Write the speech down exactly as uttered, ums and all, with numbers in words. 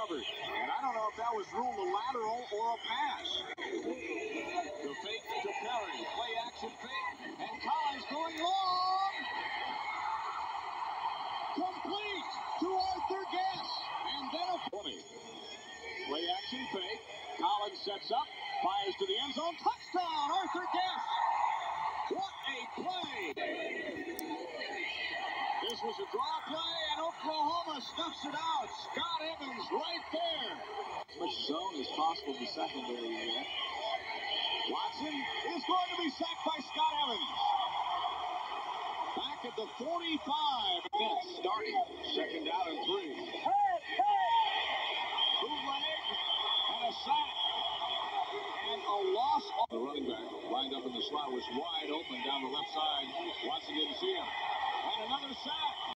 covered. And I don't know if that was ruled a lateral or a pass. The fake to Perry. Play action fake. And Collins going long. Complete to Arthur Guess. And then a twenty. Play action fake. Collins sets up. Fires to the end zone. Touchdown, Arthur Guess. What a play. This was a draw play, and Oklahoma stuffs it out. Scott Evans right there. As much zone as possible in the secondary here. Watson is going to be sacked by Scott Evans. Back at the forty-five. That's starting. Second down and three. Bootleg and a sack. And a loss. The running back lined up in the slot was wide open down the left side. Watson